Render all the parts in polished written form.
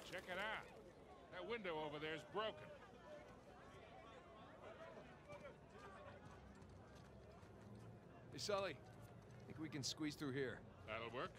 Check it out. That window over there is broken. Hey, Sully. Think we can squeeze through here. That'll work.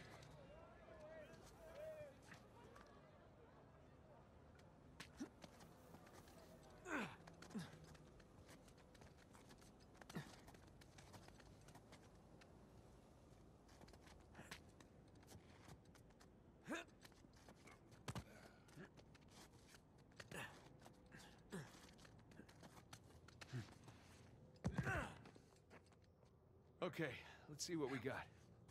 Okay, let's see what we got.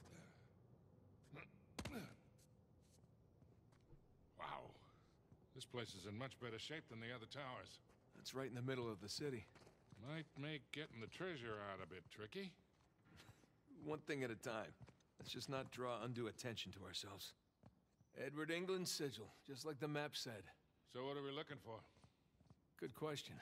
Wow. This place is in much better shape than the other towers. That's right in the middle of the city. Might make getting the treasure out a bit tricky. One thing at a time. Let's just not draw undue attention to ourselves. Edward England's sigil, just like the map said. So what are we looking for? Good question.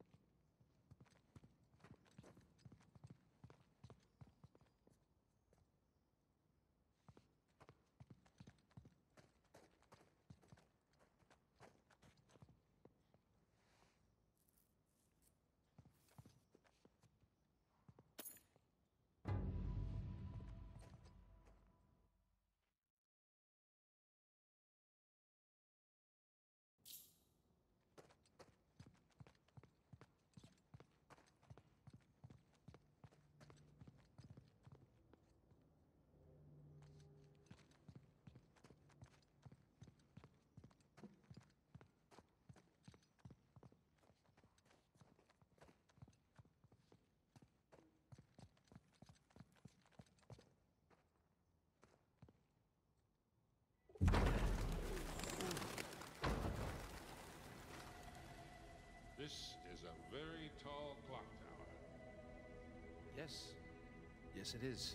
This is a very tall clock tower. Yes. Yes, it is.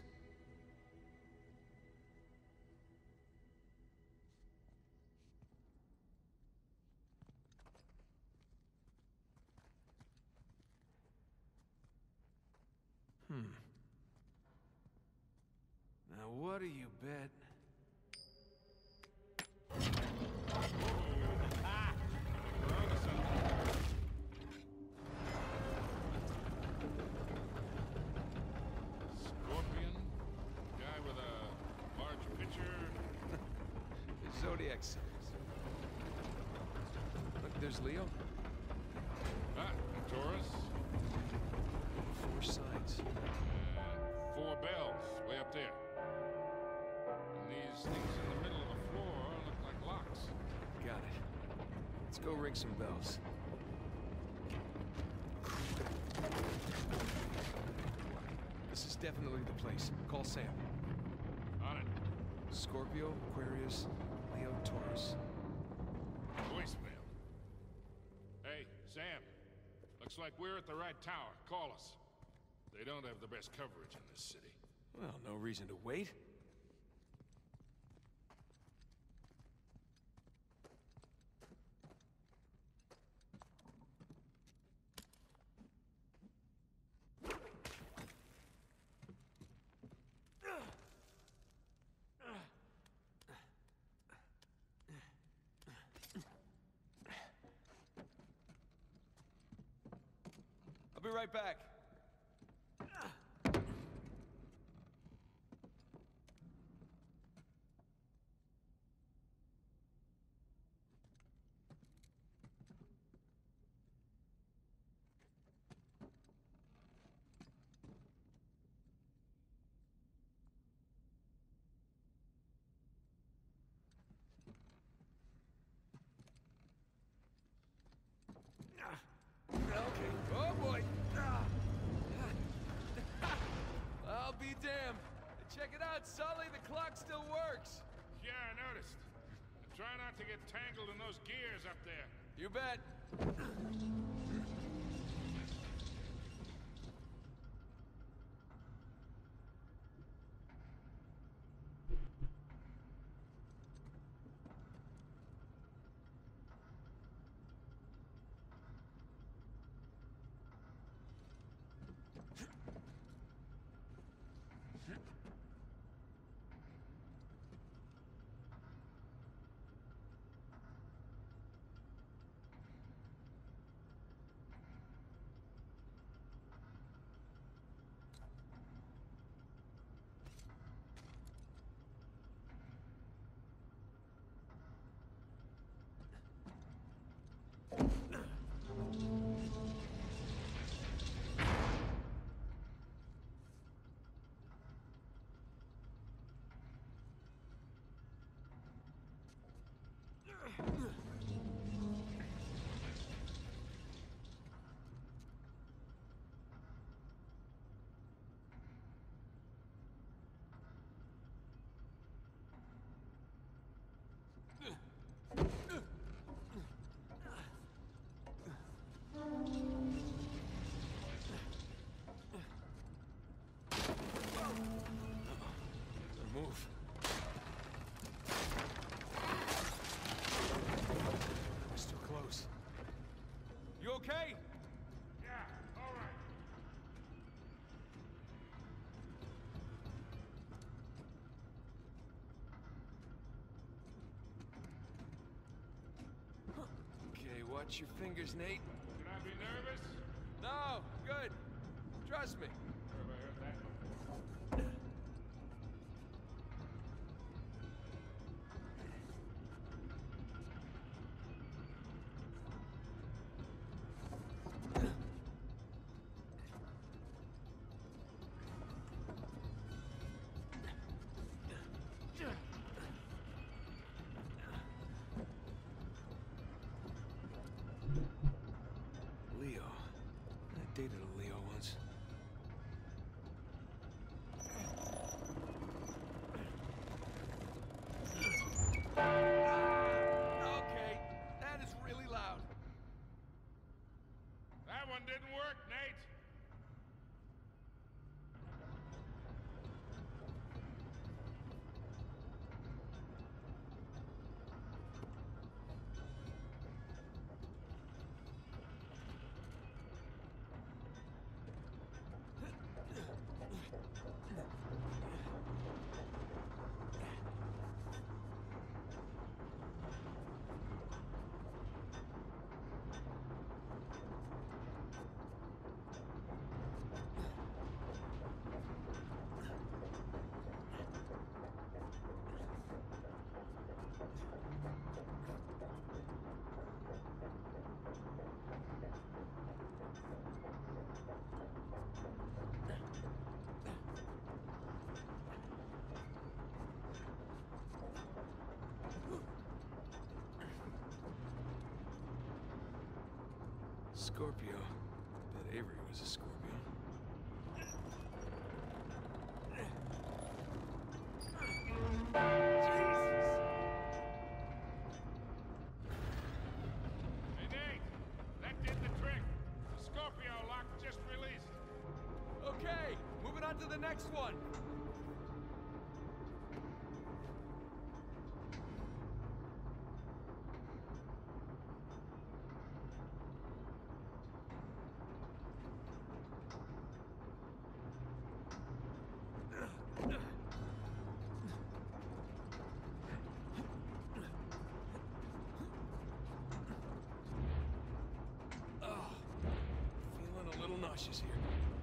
Now, what do you bet? Scorpion? Guy with a large pitcher? The Zodiac signs. Look, there's Leo. Ah, and Taurus. 4 signs. And 4 bells way up there. And these things in the middle of the floor look like locks. Got it. Let's go ring some bells. This is definitely the place. Call Sam. On it. Scorpio, Aquarius, Leo, Taurus. Voicemail. Hey, Sam. Looks like we're at the right tower. Call us. They don't have the best coverage in this city. Well, no reason to wait. I'll be right back. Okay. Oh boy. I'll be damned. Check it out, Sully. The clock still works. Yeah, I noticed. Try not to get tangled in those gears up there. You bet. Move. It's too close. You okay? Yeah, all right. Okay, watch your fingers, Nate. Should I be nervous? No, good. Trust me. Where have I heard that before? Leo. I dated a Leo once. Okay, that is really loud. That one didn't work, Nate. Scorpio. Bet Avery was a Scorpio. Hey, Nate. That did the trick. The Scorpio lock just released. Okay, moving on to the next one. Feeling a little nauseous here.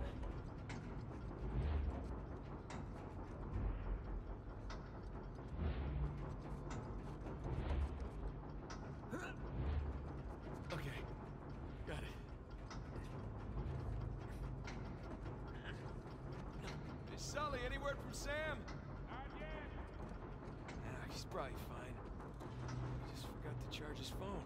Okay, got it. Hey, Sully, any word from Sam? Not yet. Nah, he's probably fine. He just forgot to charge his phone.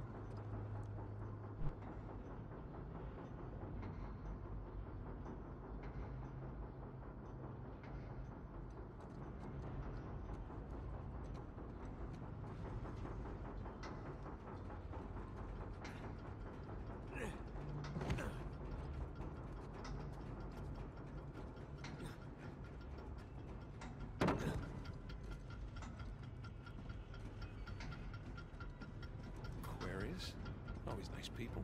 Aquarius? Always nice people.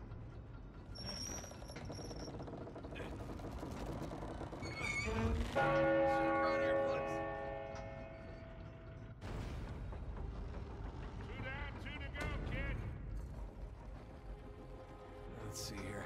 Two down, two to go, kid. Let's see here.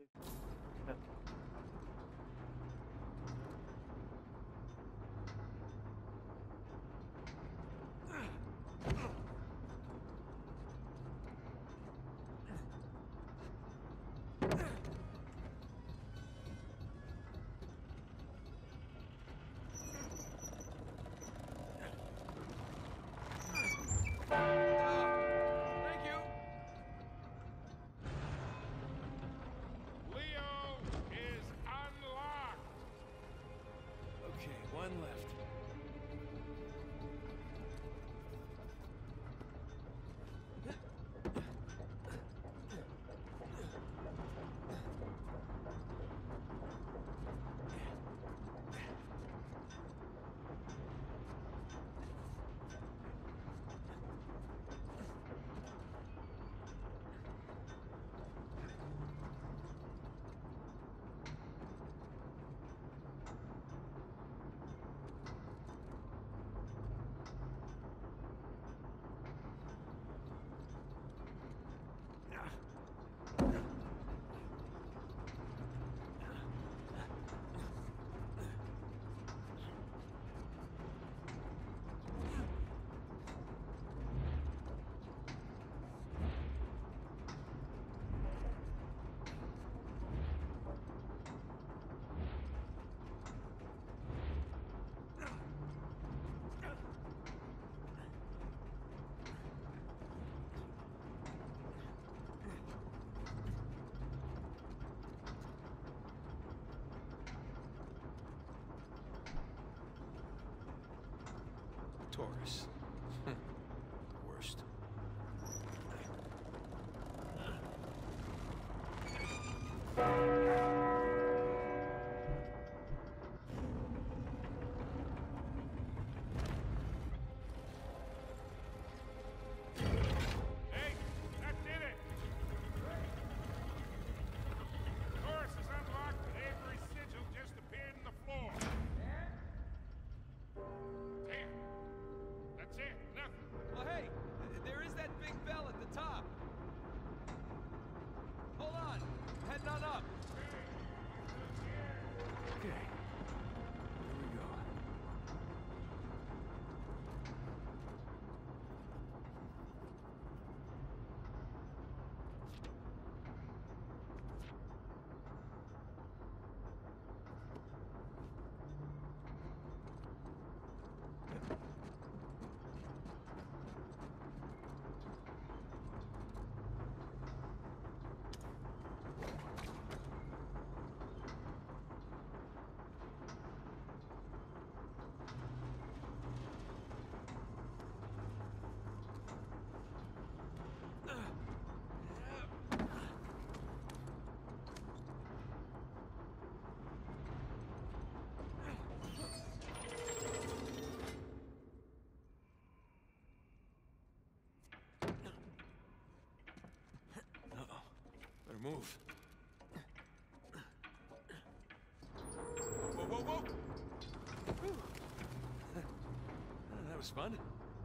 Thank you. Leo is unlocked! Okay, one left. Taurus. The worst. Hey, that did it! Taurus is unlocked, but Avery's sigil just appeared in the floor. Damn. That's it. Nothing. Well, hey, there is that big bell at the top. Hold on. Heading on up. Okay. Here we go. Uh-oh. Better move. Whoa, whoa, whoa! Whew. That was fun.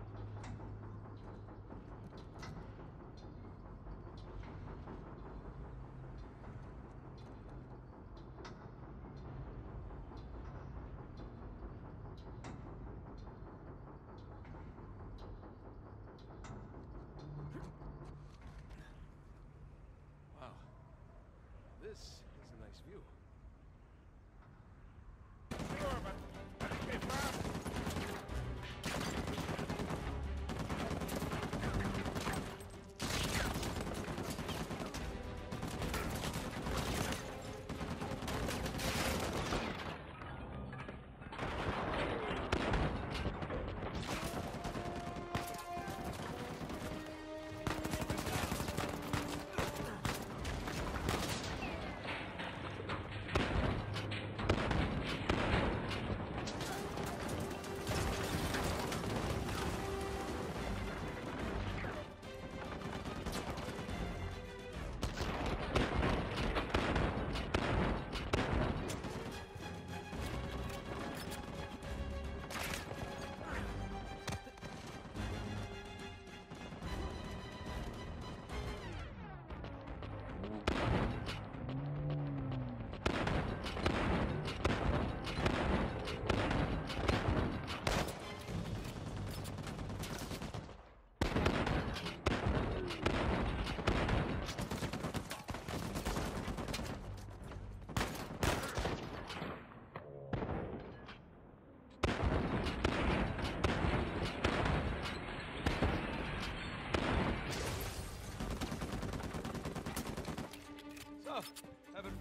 Wow. This is a nice view. Sure, but I think they found it.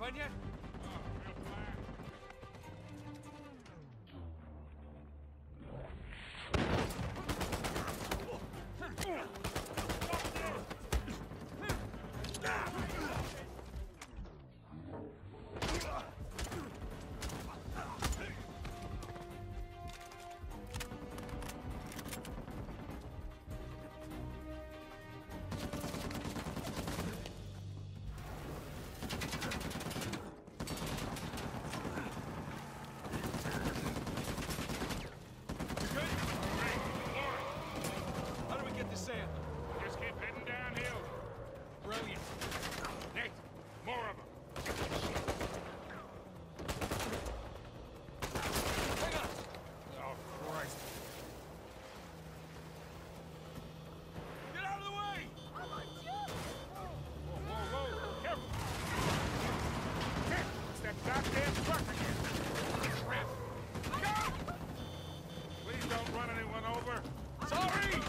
done yet? Oh, real flat. How do we get to Sam? Just keep heading downhill. Brilliant. Nate, more of them. Hang on! Oh, Christ. Get out of the way! Whoa, whoa, whoa. Careful. It's that goddamn truck again. Crap. Go! Please don't run anyone over. Sorry!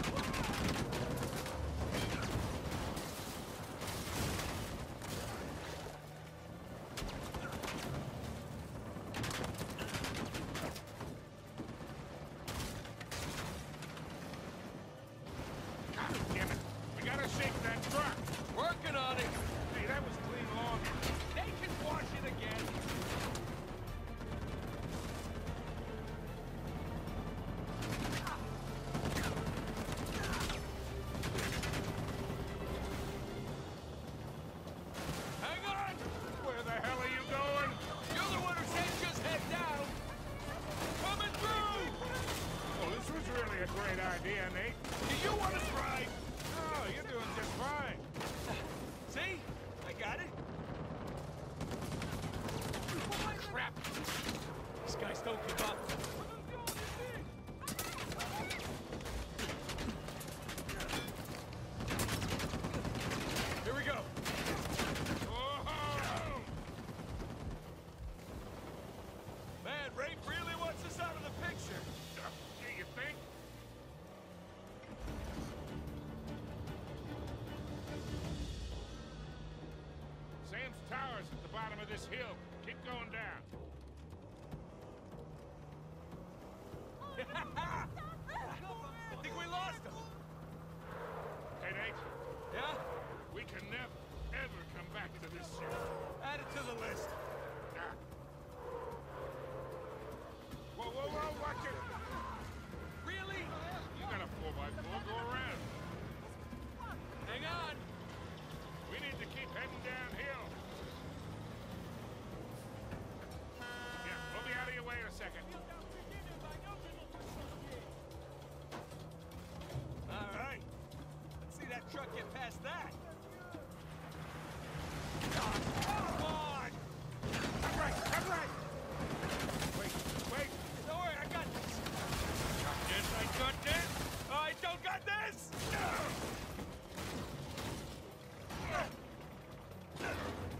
God damn it. We gotta shake that truck. Working on it! Hey, that was clean logging. They can wash it again! Hang on! Where the hell are you going? You're the one who said just head down! Coming through! Oh, this was really a great idea, Nate. Do you want to try? Oh, you're doing just fine. See? I got it. Crap! These guys don't give up. Here we go. Whoa! Man, Rafe really wants us out of the picture. Do you think? Sam's tower's at the bottom of this hill. Keep going down. I think we lost him. Hey, Nate, Yeah? we can never, ever come back to this ship. Add it to the list. Ah. Whoa, whoa, whoa, watch it! Really? You got a 4x4, go around. Hang on. We need to keep heading downhill. Yeah, we'll be out of your way in a second. All right. Let's see that truck get past that. Come on! That's right, that's right! Wait, wait! Don't worry, I got this. I got this. I don't got this.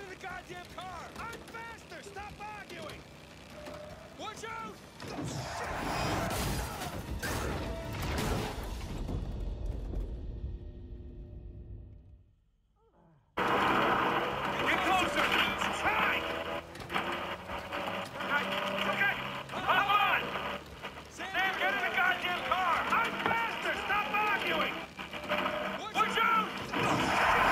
to the goddamn car! I'm faster! Stop arguing! Watch out! Get closer! Try! Okay! Come on! Sam, get in the goddamn car! I'm faster! Stop arguing! Watch out!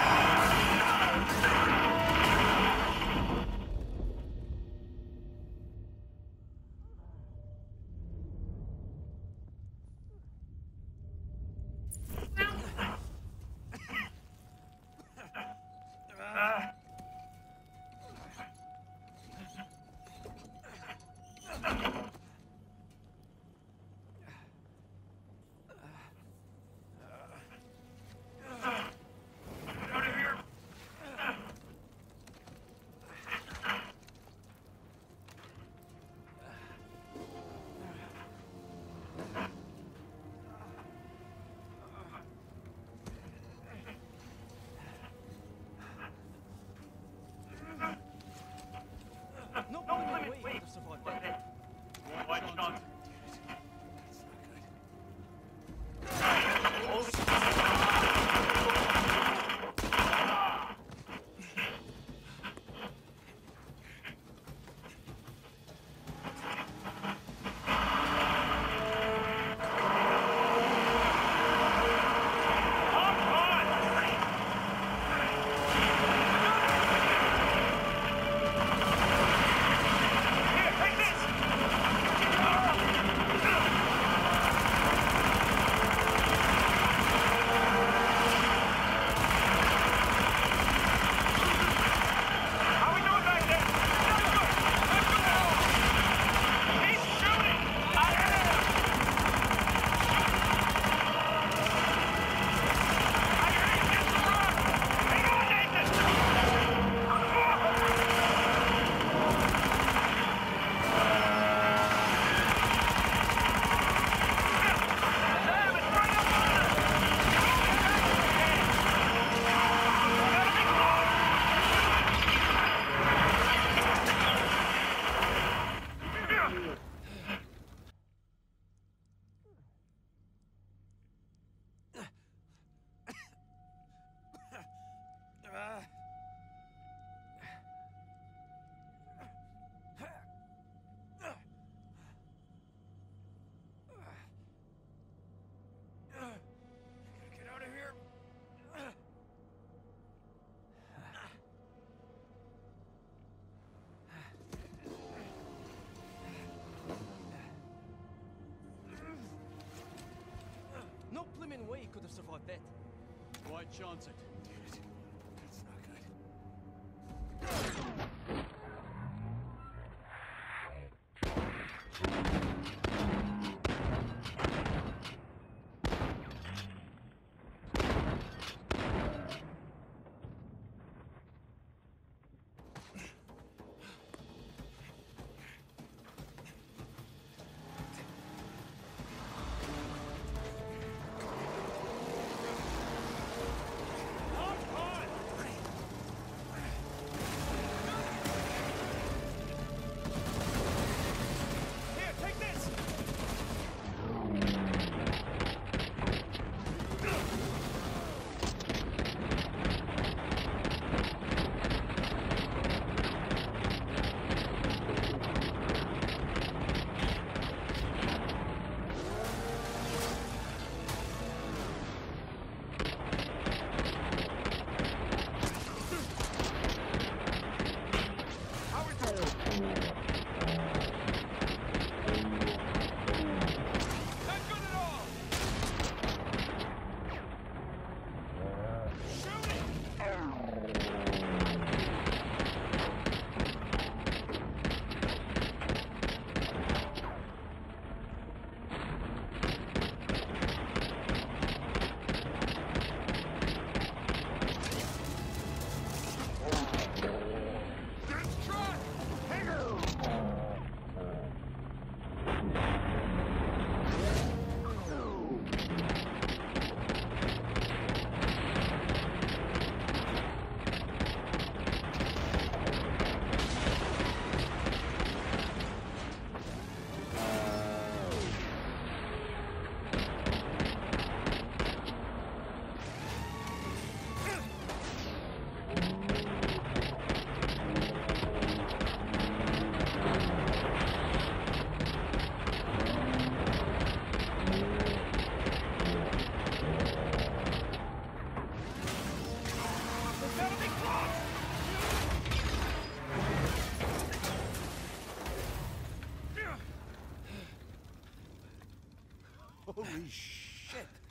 Out of here! No limit, way wait. to survive that. Watch out! Here, take this! How we doing back there? Not good! Let's go! Keep shooting! I am! I hate this run! Hang on, Nathan! Sam, it's right up on us! Gotta be close! Get out of here! No blimmin' way he could have survived that. Why chance it? That's not good. Hop, hop! Holy shit!